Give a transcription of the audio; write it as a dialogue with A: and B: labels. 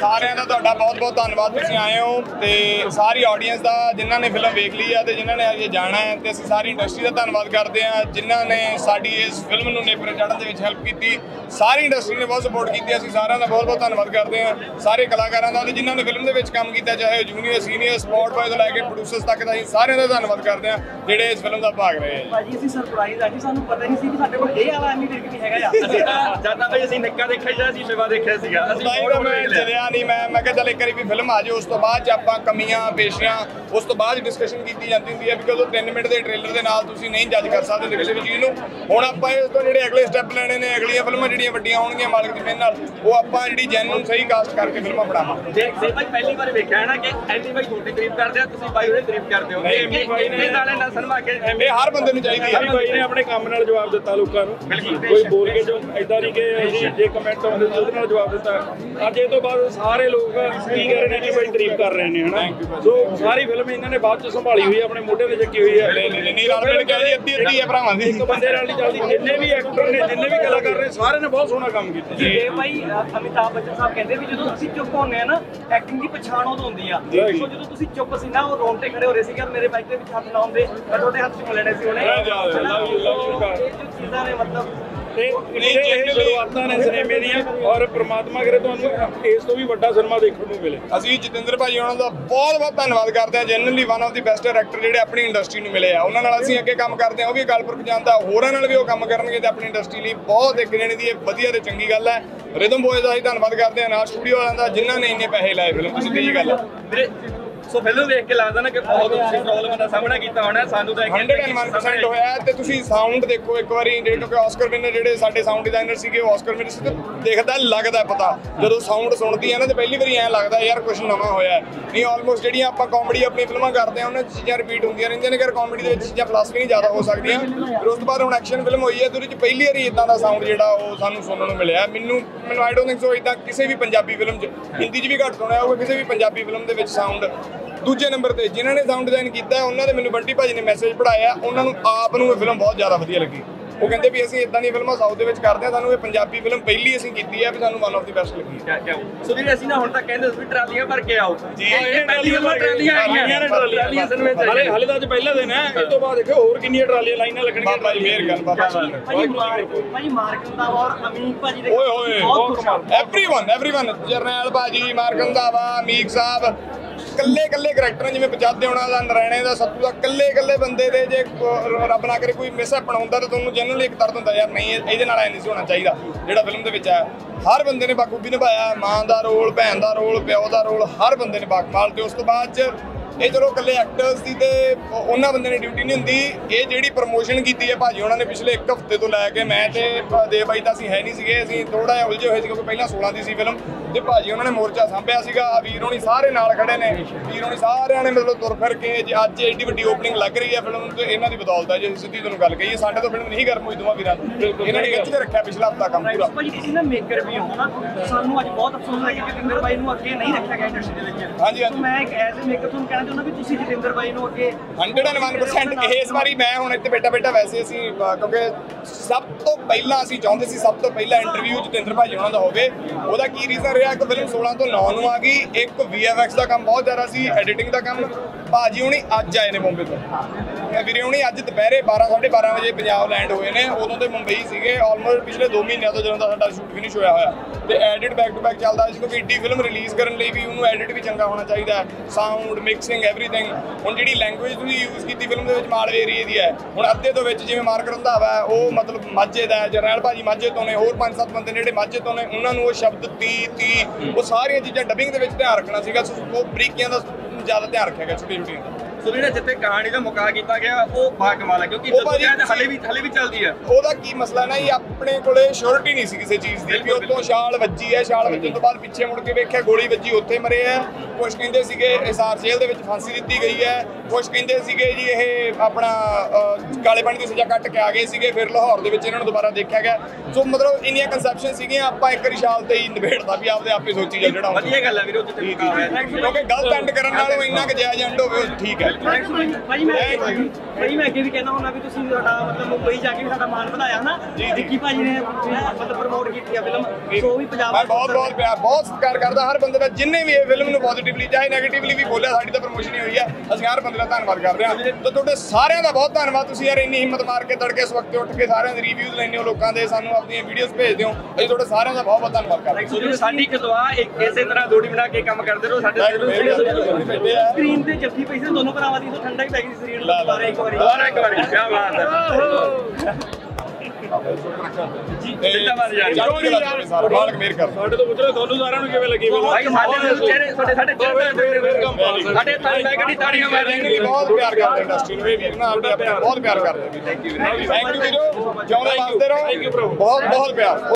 A: ਸਾਰਿਆਂ ਦਾ ਤੁਹਾਡਾ ਬਹੁਤ ਬਹੁਤ ਧੰਨਵਾਦ, ਤੁਸੀਂ ਆਏ ਹੋ ਤੇ ਸਾਰੀ ਆਡੀਅੰਸ ਦਾ ਜਿਨ੍ਹਾਂ ਨੇ ਫਿਲਮ ਵੇਖ ਲਈ ਆ ਤੇ ਜਿਨ੍ਹਾਂ ਨੇ ਅਜੇ ਜਾਣਾ ਹੈ, ਤੇ ਅਸੀਂ ਸਾਰੀ ਇੰਡਸਟਰੀ ਦਾ ਧੰਨਵਾਦ ਕਰਦੇ ਹਾਂ ਜਿਨ੍ਹਾਂ ਨੇ ਸਾਡੀ ਇਸ ਫਿਲਮ ਨੂੰ ਨੇਪਰੇ ਚਾੜ੍ਹਨ ਦੇ ਵਿੱਚ ਹੈਲਪ ਕੀਤੀ। ਸਾਰੀ ਇੰਡਸਟਰੀ ਨੇ ਬਹੁਤ ਸਪੋਰਟ ਕੀਤੀ, ਅਸੀਂ ਸਾਰਿਆਂ ਦਾ ਬਹੁਤ ਬਹੁਤ ਧੰਨਵਾਦ ਕਰਦੇ ਹਾਂ। ਸਾਰੇ ਕਲਾਕਾਰਾਂ ਦਾ ਤੇ ਜਿਨ੍ਹਾਂ ਨੇ ਫਿਲਮ ਦੇ ਵਿੱਚ ਕੰਮ ਕੀਤਾ, ਚਾਹੇ ਉਹ ਜੂਨੀਅਰ ਸੀਨੀਅਰ ਸਪੋਰਟ ਬॉय ਤੋਂ ਲੈ ਕੇ ਪ੍ਰੋਡਿਊਸਰਸ ਤੱਕ ਦਾ, ਅਸੀਂ ਸਾਰਿਆਂ ਦਾ ਧੰਨਵਾਦ ਕਰਦੇ ਹਾਂ ਜਿਹੜੇ ਇਸ ਫਿਲਮ ਦਾ ਭਾਗ ਰਹੇ ਹੈ।
B: ਭਾਜੀ ਅਸੀਂ ਸਰਪ੍ਰਾਈਜ਼ ਆ ਜੀ, ਸਾਨੂੰ ਪਤਾ ਨਹੀਂ ਸੀ ਕਿ ਸਾਡੇ ਕੋਲ ਇਹ ਵਾਲਾ ਐਮੀਟੇਕ ਵੀ ਹੈਗਾ ਆ।
C: ਜਿਆਦਾ ਭਾਈ ਅਸੀਂ ਨਿੱਕਾ ਦੇਖਿਆ ਜਾਂ ਅਸੀਂ ਸ਼ਿਵਾ ਦੇਖਿਆ ਸੀਗਾ, ਅਸੀਂ
A: ਮੈਂ ਚਲਿਆ ਨਹੀਂ, ਮੈਂ ਕਿਹਾ ਚੱਲ ਇੱਕ ਵਾਰੀ ਵੀ ਫਿਲਮ ਆ ਜਾਏ, ਉਸ ਤੋਂ ਬਾਅਦ 'ਚ ਆਪਾਂ ਕਮੀਆਂ ਪੇਸ਼ੀਆਂ ਉਸ ਤੋਂ ਬਾਅਦ ਡਿਸਕਸ਼ਨ ਕੀਤੀ ਜਾਂਦੀ ਹੁੰਦੀ ਹੈ, ਬਿਕਾਜ਼ ਉਹ 3 ਮਿੰਟ ਦੇ ਟ੍ਰੇਲਰ ਦੇ ਨਾਲ ਤੁਸੀਂ ਨਹੀਂ ਜੱਜ ਕਰ ਸਕਦੇ ਕਿਸੇ ਵੀ ਚੀਜ਼ ਨੂੰ। ਹੁਣ ਆਪਾਂ ਇਸ ਤੋਂ ਜਿਹੜੇ ਅਗਲੇ ਸਟੈਪ ਲੈਣੇ ਨੇ, ਅਗਲੀਆਂ ਫਿਲਮਾਂ ਜਿਹੜੀਆਂ ਵੱਡੀਆਂ ਆਉਣਗੀਆਂ ਮਾਲਕ ਦੀ ਮਿਹਰ ਨਾਲ, ਉਹ ਆਪਾਂ ਜਿਹੜੀ ਜੈਨੂਨ ਸਹੀ ਕਾਸਟ ਕਰਕੇ ਫਿਲਮਾਂ ਬਣਾਵਾਂਗੇ।
C: ਜੇ ਭਾਈ ਪਹਿਲੀ ਵਾਰ ਵੇਖਿਆ ਹੈ ਨਾ ਕਿ ਐਨੀ ਭਾਈ ਤੁਹਾਡੀ ਤਾਰੀਫ ਕਰਦੇ ਆ, ਤੁਸੀਂ ਭਾਈ ਉਹਦੀ ਤਾਰੀਫ ਕਰਦੇ ਹੋ, ਇਹ ਨਾਲੇ ਨਾ ਸਨਮਾ ਕੇ
A: ਇਹ ਹਰ ਬੰਦੇ ਨੂੰ ਚਾਹੀਦੀ ਹੈ।
D: ਭਾਈ ਨੇ ਆਪਣੇ ਕੰਮ ਨਾਲ ਜਵਾਬ ਦਿੱਤਾ ਲੋਕਾਂ ਨੂੰ, ਕੋਈ ਬੋਲ ਕੇ ਜੋ ਇਦਾਂ ਨਹੀਂ ਕਿ ਅਸੀਂ ਜੇ ਕਮੈਂਟ ਆਉਂਦੇ ਉਹਦੇ ਨਾਲ ਜਵਾਬ ਦਿੱਤਾ। ਅੱਜ ਇਹ ਤੋਂ ਬਾਅਦ ਸਾਰੇ ਲੋਕ ਕੀ ਕਰ ਰਹੇ ਨੇ ਕਿ ਭਾਈ ਤਾਰੀਫ ਕਰ ਰਹੇ ਨੇ, ਹਨਾ। ਸੋ ਸਾਰੀ ਫਿਲਮ ਇਹਨਾਂ ਨੇ ਬਾਅਦ ਚ ਸੰਭਾਲੀ ਹੋਈ ਹੈ, ਆਪਣੇ ਮੋਢੇ ਤੇ ਚੱਕੀ ਹੋਈ ਹੈ।
A: ਨਹੀਂ ਰਲ ਮਿਲ ਕੇ ਜੀ ਅੱਧੀ ਹੈ ਭਰਾਵਾਂ ਦੀ,
D: ਇੱਕ ਬੰਦੇ ਨਾਲ ਨਹੀਂ ਚੱਲਦੀ। ਜਿੰਨੇ ਵੀ ਐਕਟਰ ਨੇ, ਜਿੰਨੇ ਵੀ ਕਲਾਕਾਰ ਨੇ, ਸਾਰਿਆਂ ਨੇ ਬਹੁਤ ਸੋਹਣਾ ਕੰਮ ਕੀਤਾ।
B: ਇਹ ਭਾਈ ਅਮਿਤਾਭ ਬੱਚਨ ਸਾਹਿਬ ਕਹਿੰਦੇ ਵੀ ਜਦੋਂ ਅਸੀਂ ਚੁੱਪ ਹੁੰਦੇ ਆ ਨਾ, ਐਕਟਿੰਗ ਦੀ ਪਛਾਣ ਉਦੋਂ ਹੁੰਦੀ ਆ। ਸੋ ਜਦੋਂ ਤੁਸੀਂ ਚੁੱਪ ਸੀ ਨਾ, ਉਹ ਰੋਂਟੇ ਖੜੇ ਹੋ ਰਹੇ ਸੀਗੇ, ਮੇਰੇ ਬਾਈਕ ਦੇ ਵਿੱਚ ਹੱਥ ਲਾਉਂਦੇ, ਮੈਂ ਤੁਹਾਡੇ ਹੱਥ ਚ ਲੈਣੇ ਸੀ ਉਹਨੇ। ਇਹ ਜੋ ਚੀਜ਼ਾਂ ਨੇ ਮਤਲਬ
D: ਇਹ ਸ਼ੁਰੂਆਤਾਂ ਨੇ ਸਿਨੇਮੇ ਦੀਆਂ, ਔਰ ਪ੍ਰਮਾਤਮਾ ਕਰੇ ਤੁਹਾਨੂੰ ਇਸ ਤੋਂ ਵੀ ਵੱਡਾ ਸਿਨੇਮਾ ਦੇਖਣ ਨੂੰ ਮਿਲੇ।
A: ਅਸੀਂ ਜਤਿੰਦਰ ਭਾਈ ਉਹਨਾਂ ਦਾ ਬਹੁਤ ਬਹੁਤ ਧੰਨਵਾਦ ਕਰਦੇ ਹਾਂ, genuinely one of the best director ਜਿਹੜੇ ਆਪਣੀ ਇੰਡਸਟਰੀ ਨੂੰ ਮਿਲੇ ਆ। ਉਹਨਾਂ ਨਾਲ ਅਸੀਂ ਅੱਗੇ ਕੰਮ ਕਰਦੇ ਹਾਂ, ਉਹ ਵੀ ਗਲਪੁਰ ਜਾਂਦਾ, ਹੋਰਾਂ ਨਾਲ ਵੀ ਉਹ ਕੰਮ ਕਰਨਗੇ ਤੇ ਆਪਣੀ ਇੰਡਸਟਰੀ ਲਈ ਬਹੁਤ ਇੱਕ ਜਣੇ ਦੀ ਇਹ ਵਧੀਆ ਤੇ ਚੰਗੀ ਗੱਲ ਹੈ। ਰਿਦਮ ਬॉयਜ਼ ਦਾ ਅਸੀਂ ਧੰਨਵਾਦ ਕਰਦੇ ਹਾਂ, ਨਾਲ ਸਟੂਡੀਓ ਵਾਲਿਆਂ ਦਾ ਜਿਨ੍ਹਾਂ ਨੇ ਇੰਨੇ ਪੈਸੇ ਲਾਏ ਫਿਲਮ, ਤੁਸੀਂ ਦੀ ਗੱਲ
C: ਵੀਰੇ। ਸੋ ਫਿਲਮ ਵੇਖ ਕੇ ਲੱਗਦਾ ਨਾ ਕਿ ਬਹੁਤ ਤੁਸੀਂ ਪ੍ਰੋਬਲਮ ਦਾ ਸਾਹਮਣਾ ਕੀਤਾ ਹੋਣਾ। ਸਾਨੂੰ ਤਾਂ
A: 101% ਹੋਇਆ। ਤੇ ਤੁਸੀਂ ਸਾਊਂਡ ਦੇਖੋ ਇੱਕ ਵਾਰੀ, ਕਿਉਂਕਿ ਆਸਕਰ ਵਿਨਰ ਜਿਹੜੇ ਸਾਡੇ ਸਾਊਂਡ ਡਿਜ਼ਾਈਨਰ ਸੀਗੇ, ਉਹ ਆਸਕਰ ਵਿਨਰ ਸੀ, ਦੇਖਦਾ ਲੱਗਦਾ ਪਤਾ ਜਦੋਂ ਸਾਊਂਡ ਸੁਣਦੀ ਹੈ ਨਾ, ਤੇ ਪਹਿਲੀ ਵਾਰੀ ਐਂ ਲੱਗਦਾ ਯਾਰ ਕੁਝ ਨਵਾਂ ਹੋਇਆ। ਨਹੀਂ ਆਲਮੋਸਟ ਜਿਹੜੀਆਂ ਆਪਾਂ ਕਾਮੇਡੀ ਆਪਣੀ ਫਿਲਮਾਂ ਕਰਦੇ ਹਾਂ, ਉਹਨਾਂ 'ਚ ਚੀਜ਼ਾਂ ਰਿਪੀਟ ਹੁੰਦੀਆਂ ਰਹਿੰਦੀਆਂ ਨੇ, ਕਿ ਕਾਮੇਡੀ ਦੇ ਵਿੱਚ ਚੀਜ਼ਾਂ ਪਲੱਸ ਵੀ ਨਹੀਂ ਜ਼ਿਆਦਾ ਹੋ ਸਕਦੀਆਂ। ਫਿਰ ਉਸ ਤੋਂ ਬਾਅਦ ਹੁਣ ਐਕਸ਼ਨ ਫਿਲਮ ਹੋਈ ਹੈ, ਤੇ ਉਹਦੇ 'ਚ ਪਹਿਲੀ ਵਾਰੀ ਇਦਾਂ ਦਾ ਸਾਊਂਡ ਜਿਹੜਾ ਉਹ ਸਾਨੂੰ ਸੁਣਨ ਨੂੰ ਮਿਲਿਆ। ਮੈਨੂੰ ਆਈ ਡੋਂਟ ਥਿੰਕ ਸੋ ਇਦਾਂ ਕਿਸੇ ਵੀ ਪੰਜਾਬੀ ਫਿਲਮ 'ਚ, ਹਿੰਦੀ 'ਚ ਵੀ ਘੱਟ ਸੁਣਿਆ ਹੋਊਗਾ, ਕਿਸੇ ਵੀ ਪੰਜਾਬੀ ਫਿਲਮ ਦੇ ਵਿੱਚ ਸਾਊਂਡ। ਦੂਜੇ ਨੰਬਰ ਤੇ ਜਿਨ੍ਹਾਂ ਨੇ ਸਾਊਂਡ ਡਿਜ਼ਾਈਨ ਕੀਤਾ ਉਹਨਾਂ ਦੇ ਮੈਨੂੰ ਬੰਟੀ ਭਾਜੀ ਨੇ ਮੈਸੇਜ ਪੜਾਇਆ, ਉਹਨਾਂ ਨੂੰ ਆਪ ਨੂੰ ਇਹ ਫਿਲਮ ਬਹੁਤ ਜ਼ਿਆਦਾ ਵਧੀਆ ਲੱਗੀ। ਉਹ ਕਹਿੰਦੇ ਵੀ ਅਸੀਂ ਇਦਾਂ ਦੀਆਂ ਫਿਲਮਾਂ ਸਾਊਥ ਦੇ ਵਿੱਚ ਕਰਦੇ ਹਾਂ, ਸਾਨੂੰ ਇਹ ਪੰਜਾਬੀ ਫਿਲਮ ਪਹਿਲੀ ਅਸੀਂ ਕੀਤੀ ਹੈ ਵੀ ਸਾਨੂੰ ਵਨ ਆਫ ਦੀ ਬੈਸਟ ਲੱਗੀ।
C: ਸੋ ਵੀਰੇ ਅਸੀਂ ਨਾ ਹੁਣ ਤੱਕ ਕਹਿੰਦੇ ਸੀ ਟਰਾਲੀਆਂ ਭਰ ਕੇ ਆਓ ਜੀ, ਇਹ ਪਹਿਲੀ ਵਾਰ ਟਰਾਲੀਆਂ ਆਈਆਂ ਨੇ, ਟਰਾਲੀਆਂ ਸਿਨੇਮੇ ਚ
D: ਹਾਲੇ ਤਾਂ ਅੱਜ ਪਹਿਲਾ ਦਿਨ ਹੈ, ਇਸ ਤੋਂ ਬਾਅਦ ਦੇਖੋ ਹੋਰ ਕਿੰਨੀਆਂ ਟਰਾਲੀਆਂ ਲਾਈਨਾਂ ਲੱਗਣਗੀਆਂ।
A: ਬਾਬਾ ਜੀ ਮਿਹਰ ਕਰਨ, ਬਾਬਾ
B: ਭਾਈ ਮਾਰਕਨ ਦਾ ਔਰ ਅਮੀਕ ਭਾਜੀ ਦੇ
A: ਓਏ ਹੋਏ ਐਵਰੀਵਨ ਜਰਨੈਲ ਭਾਜੀ, ਮਾਰਕਨ ਦਾ ਵਾ, ਅਮੀਕ ਸਾਹਿਬ, ਕੱਲੇ ਕਰੈਕਟਰ ਜਿਵੇਂ ਪੰਜਾਦੇ ਹੋਣਾ ਦਾ, ਨਰੈਣੇ ਦਾ, ਸੱਤੂ ਦਾ, ਕੱਲੇ ਬੰਦੇ ਦੇ ਜੇ ਰੱਬ ਨਾ ਕਰੇ ਕੋਈ ਮਿਸਹੈਪਨ ਹੁੰਦਾ ਤਾਂ ਤੁਹਾਨੂੰ ਜਨਰਲੀ ਇੱਕ ਦਰਦ ਹੁੰਦਾ ਯਾਰ ਨਹੀਂ ਇਹਦੇ ਨਾਲ ਐ ਨਹੀਂ ਸੀ ਹੋਣਾ ਚਾਹੀਦਾ। ਜਿਹੜਾ ਫਿਲਮ ਦੇ ਵਿੱਚ ਆਇਆ ਹਰ ਬੰਦੇ ਨੇ ਬਾਖੂਬੀ ਨਿਭਾਇਆ, ਮਾਂ ਦਾ ਰੋਲ, ਭੈਣ ਦਾ ਰੋਲ, ਪਿਓ ਦਾ ਰੋਲ, ਹਰ ਬੰਦੇ ਨੇ ਬਾਕਮਾਲ। ਤੇ ਉਸ ਤੋਂ ਬਾਅਦ 'ਚ ਇਹ ਚਲੋ ਇਕੱਲੇ ਐਕਟਰਸ ਦੀ ਤੇ ਉਹਨਾਂ ਬੰਦੇ ਨੇ ਡਿਊਟੀ ਨਹੀਂ ਹੁੰਦੀ। ਇਹ ਜਿਹੜੀ ਪ੍ਰਮੋਸ਼ਨ ਕੀਤੀ ਹੈ ਭਾਜੀ ਉਹਨਾਂ ਨੇ ਪਿਛਲੇ 1 ਹਫ਼ਤੇ ਤੋਂ ਲੈ ਕੇ, ਮੈਂ ਤੇ ਦੇਵ ਬਾਈ ਤਾਂ ਅਸੀਂ ਹੈ ਨਹੀਂ ਸੀਗੇ, ਅਸੀਂ ਥੋੜਾ ਜਿਹਾ ਉਲਝੇ ਹੋਏ ਸੀ ਕਿਉਂਕਿ ਪਹਿਲਾਂ 16 ਦੀ ਸੀ ਫਿਲਮ, ਤੇ ਭਾਜੀ ਉਹਨਾਂ ਨੇ ਮੋਰਚਾ ਸਾਂਭਿਆ ਸੀਗਾ। ਵੀਰ ਹੋਣੀ ਸਾਰੇ ਨਾਲ ਖੜੇ ਨੇ, ਵੀਰ ਹੋਣੀ ਸਾਰਿਆਂ ਨੇ ਮਤਲਬ ਤੁਰ ਫਿਰ ਕੇ ਅੱਜ ਐਡੀ ਵੱਡੀ ਓਪਨਿੰਗ ਲੱਗ ਰਹੀ ਹੈ ਫਿਲਮ, ਤੇ ਇਹਨਾਂ ਦੀ ਬਦੌਲਤ ਹੈ। ਜੇ ਸਿੱਧੀ ਤੁਹਾਨੂੰ ਗੱਲ ਕਹੀਏ, ਸਾਡੇ ਤੋਂ ਫਿਲਮ ਨਹੀਂ ਗਰਮ ਹੋਈ ਦੋਵਾਂ ਵੀਰਾਂ ਤੋਂ, ਇਹਨਾਂ ਨੇ ਖਿੱਚ ਕੇ ਰੱਖਿਆ ਪਿਛਲਾ ਹਫ਼ਤਾ ਕੰਮ ਪੂਰਾ।
B: ਭਾਜੀ ਤੁਸੀਂ ਨਾ ਮੇਕਰ ਵੀ ਹੋ ਨਾ, ਸਾਨੂੰ ਅੱਜ ਬਹੁਤ ਅਫਸੋਸ ਹੈ ਕਿ ਜਤਿੰਦਰ ਬਾਈ ਨੂੰ ਅੱਗੇ ਨਹੀਂ ਰੱਖਿਆ ਗਿਆ ਇੰਡਸਟਰੀ ਦੇ ਵਿੱਚ।
A: ਹਾਂਜੀ
B: ਮੈਂ ਇੱਕ ਐਜ਼ ਏ ਮੇਕਰ ਤੁਹਾਨੂੰ ਕਹਿਣਾ ਚਾਹੁੰਦਾ ਵੀ ਤੁਸੀਂ ਜਤਿੰਦਰ ਬਾਈ ਨੂੰ ਅੱਗੇ
A: 101% ਇਸ ਵਾਰੀ ਮੈਂ ਹੁਣ ਇੱਥੇ ਬੈਠਾ ਵੈਸੇ ਅਸੀਂ ਕਿਉਂਕਿ ਸਭ ਤੋਂ ਪਹਿਲਾਂ ਅਸੀਂ ਚਾਹੁੰਦੇ ਸੀ ਸਭ ਤੋਂ ਪਹਿਲਾਂ ਇੰਟਰਵਿਊ ਜਤਿੰਦਰ ਭਾਜੀ ਉਹਨਾਂ ਦਾ ਹੋਵੇ। ਉਹਦਾ ਕੀ ਰੀਜ਼ਨ ਰਿਹਾ, ਇੱਕ ਫਿਲਮ 16 ਤੋਂ 9 ਨੂੰ ਆ ਗਈ, ਇੱਕ VFX ਦਾ ਕੰਮ ਬਹੁਤ ਜ਼ਿਆਦਾ ਸੀ, ਐਡੀਟਿੰਗ ਦਾ ਕੰਮ। ਭਾਜੀ ਹੁਣੀ ਅੱਜ ਆਏ ਨੇ ਬੰਬੇ ਤੋਂ, ਵੀਰੇ ਹੁਣੀ ਅੱਜ ਦੁਪਹਿਰੇ 12-12:30 ਵਜੇ ਪੰਜਾਬ ਲੈਂਡ ਹੋਏ ਨੇ, ਉਦੋਂ ਤੇ ਮੁੰਬਈ ਸੀਗੇ ਆਲਮੋਸਟ ਪਿਛਲੇ 2 ਮਹੀਨਿਆਂ ਤੋਂ ਜਦੋਂ ਦਾ ਸਾਡਾ ਸ਼ੂਟ ਫਿਨਿਸ਼ ਹੋਇਆ। ਤੇ ਐਡਿਟ ਬੈਕ ਟੂ ਬੈਕ ਚੱਲਦਾ ਸੀ ਕਿਉਂਕਿ ਏਡੀ ਫਿਲਮ ਰਿਲੀਜ਼ ਕਰਨ ਲਈ ਵੀ ਉਹਨੂੰ ਐਡਿਟ ਵੀ ਚੰਗਾ ਹੋਣਾ ਚਾਹੀਦਾ, ਸਾਊਂਡ ਮਿਕਸਿੰਗ ਐਵਰੀਥਿੰਗ। ਹੁਣ ਜਿਹੜੀ ਲੈਂਗੁਏਜ ਤੁਸੀਂ ਯੂਜ਼ ਕੀਤੀ ਫਿਲਮ ਦੇ ਵਿੱਚ ਮਾਲਵੇ ਏਰੀਏ ਦੀ ਹੈ, ਹੁਣ ਅੱਧੇ ਤੋਂ ਵਿੱਚ ਜਿਵੇਂ ਮਾਰਕ ਰੰਧਾਵਾ ਉਹ ਮਤਲਬ ਮਾਝੇ ਦਾ, ਜਰਨੈਲ ਭਾਜੀ ਮਾਝੇ ਤੋਂ ਨੇ, ਹੋਰ 5-7 ਬੰਦੇ ਨੇ ਜਿਹੜੇ ਮਾਝੇ ਤੋਂ ਨੇ, ਉਹਨਾਂ ਨੂੰ ਉਹ ਸ਼ਬਦ ਤੀ ਉਹ ਸਾਰੀਆਂ ਚੀਜ਼ਾਂ ਡਬਿੰਗ ਦੇ ਵਿੱਚ ਧਿਆਨ ਰੱਖਣਾ ਸੀਗਾ। ਉਹ ਬਰੀਕੀਆਂ ਦਾ ਜ਼ਿਆਦਾ ਧਿਆਨ ਰੱਖਿਆ ਗਿਆ, ਛੋਟੀਆਂ।
C: ਸੋ ਜਿਹੜਾ ਜਿੱਥੇ ਕਹਾਣੀ ਦਾ ਮੁਕਾ ਕੀਤਾ ਗਿਆ ਉਹ ਬਾਕਮਾਲ ਹੈ, ਕਿਉਂਕਿ ਹਲੇ ਵੀ ਚੱਲਦੀ ਹੈ।
A: ਉਹਦਾ ਕੀ ਮਸਲਾ ਨਾ ਜੀ, ਆਪਣੇ ਕੋਲੇ ਸ਼ੋਰਿਟੀ ਨਹੀਂ ਸੀ ਕਿਸੇ ਚੀਜ਼ ਦੀ, ਵੀ ਉਤੋਂ ਛਾਲ ਵੱਜੀ ਹੈ, ਛਾਲ ਵੱਜਣ ਤੋਂ ਬਾਅਦ ਪਿੱਛੇ ਮੁੜ ਕੇ ਵੇਖਿਆ ਗੋਲੀ ਵੱਜੀ, ਉੱਥੇ ਮਰੇ ਹੈ। ਕੁਛ ਕਹਿੰਦੇ ਸੀਗੇ ਹਿਸਾਰ ਜੇਲ੍ਹ ਦੇ ਵਿੱਚ ਫਾਂਸੀ ਦਿੱਤੀ ਗਈ ਹੈ, ਕੁਛ ਕਹਿੰਦੇ ਸੀਗੇ ਜੀ ਇਹ ਆਪਣਾ ਕਾਲੇ ਪਾਣੀ ਦੀ ਸਜ਼ਾ ਕੱਟ ਕੇ ਆ ਗਏ ਸੀਗੇ, ਫਿਰ ਲਾਹੌਰ ਦੇ ਵਿੱਚ ਇਹਨਾਂ ਨੂੰ ਦੁਬਾਰਾ ਦੇਖਿਆ ਗਿਆ। ਸੋ ਮਤਲਬ ਇੰਨੀਆਂ ਕਨਸੈਪਸ਼ਨ ਸੀਗੀਆਂ, ਆਪਾਂ ਇੱਕ ਰਿਸ਼ਾਲ ਤੇ ਹੀ ਨਿਬੇੜਦਾ ਵੀ ਆਪਦੇ ਆਪੇ ਸੋਚੀ ਜਾ ਜਿਹੜਾ
C: ਵਧੀਆ ਗੱਲ ਹੈ ਵੀਰੋ, ਜਿੱਥੇ
A: ਕਿਉਂਕਿ ਗਲਤ ਐਂਡ ਕਰਨ ਨਾਲੋਂ ਇੰਨਾ ਕਿ ਜਾਇਜ਼ ਐਂਡ ਹੋਵੇ ਉਹ ਠੀਕ ਹੈ।
B: ਭਾਈ ਮੈਂ ਅੱਗੇ ਵੀ ਕਹਿਣਾ ਹੁੰਦਾ ਵੀ ਤੁਸੀਂ ਸਾਡਾ ਮਤਲਬ ਮੁੰਬਈ ਜਾ ਕੇ ਵੀ ਸਾਡਾ ਮਾਣ ਵਧਾਇਆ ਨਾ ਵਿੱਕੀ ਭਾਜੀ ਨੇ ਮਤਲਬ ਪ੍ਰਮੋਟ ਕੀਤੀ ਆ ਫਿਲਮ ਸੋ ਵੀ ਪੰਜਾਬ
A: ਮੈਂ ਬਹੁਤ ਪਿਆਰ ਬਹੁਤ ਸਤਿਕਾਰ ਕਰਦਾ ਹਰ ਬੰਦੇ ਦਾ ਜਿੰਨੇ ਵੀ ਇਹ ਫਿਲਮ ਨੂੰ ਪੋਜ਼ਿਟਿਵਲੀ ਚਾਹੇ ਨੈਗੇਟਿਵਲੀ ਵੀ ਬੋਲਿਆ ਸਾਡੀ ਤਾਂ ਪ੍ਰਮੋਸ਼ਨ ਹੀ ਹੋਈ ਹੈ ਅਸੀਂ ਹਰ ਬੰਦੇ ਦਾ ਧੰਨਵਾਦ ਕਰਦੇ ਹਾਂ ਤੇ ਤੁਹਾਡੇ ਸਾਰਿਆਂ ਦਾ ਬਹੁਤ ਧੰਨਵਾਦ ਤੁਸੀਂ ਯਾਰ ਇੰਨੀ ਹਿੰਮਤ ਮਾਰ ਕੇ ਤੜਕੇ ਇਸ ਵਕਤ ਉੱਠ ਕੇ ਸਾਰਿਆਂ ਦੇ ਰਿਵਿਊਜ਼ ਲੈਂਦੇ ਹੋ ਲੋਕਾਂ ਦੇ ਸਾਨੂੰ ਆਪਣੀਆਂ ਵੀਡੀਓਜ਼ ਭੇਜਦੇ ਹੋ ਅਸੀਂ ਤੁਹਾਡੇ ਸਾਰਿਆਂ ਦਾ ਬਹੁਤ ਬਹੁਤ ਧੰਨਵਾਦ ਕਰਦੇ ਹਾਂ
C: ਸਾਡੀ ਇੱਕ ਦੁਆ ਇਸੇ ਤਰ੍ਹਾਂ ਜੋੜੀ ਬਣਾ ਕੇ ਕੰਮ ਕਰਦੇ ਰਹੋ ਸਾਡੇ
B: ਸਕਰੀਨ ਤੇ ਜੱਫੀ ਪਈ ਸੀ ਦੋਨੋਂ ਭਰਾਵਾਂ ਦੀ ਠੰਡਾ ਹੀ ਪੈ ਗਈ ਸਰੀਰ ਨੂੰ ਦੁਬਾਰਾ ਇੱਕ ਵਾਰੀ
C: ਕੀ ਬਾਤ ਹੈ
A: ਮਾਲਕ ਮਿਹਰ ਕਰ
D: ਸਾਡੇ ਤੋਂ ਪੁੱਛੋ ਤੁਹਾਨੂੰ ਸਾਰਿਆਂ ਨੂੰ ਕਿਵੇਂ ਲੱਗੀ ਫਿਲਮ?
C: ਭਾਈ ਸਾਡੇ ਚਿਹਰੇ ਸਾਡੇ ਸਾਡੇ ਮੈਂ ਕਹਿੰਦੀ ਤਾੜੀਆਂ ਮਾਰ ਰਹੇ
A: ਬਹੁਤ ਪਿਆਰ ਕਰਦੇ ਇੰਡਸਟਰੀ ਨੂੰ ਇਹ ਵੀਰ ਨਾ ਆਪਣੇ ਬਹੁਤ ਪਿਆਰ ਕਰਦੇ ਥੈਂਕ ਯੂ ਵੀਰੋ ਜਿਉਂਦੇ ਵਾਸਤੇ ਰਹੋ ਬਹੁਤ ਬਹੁਤ ਪਿਆਰ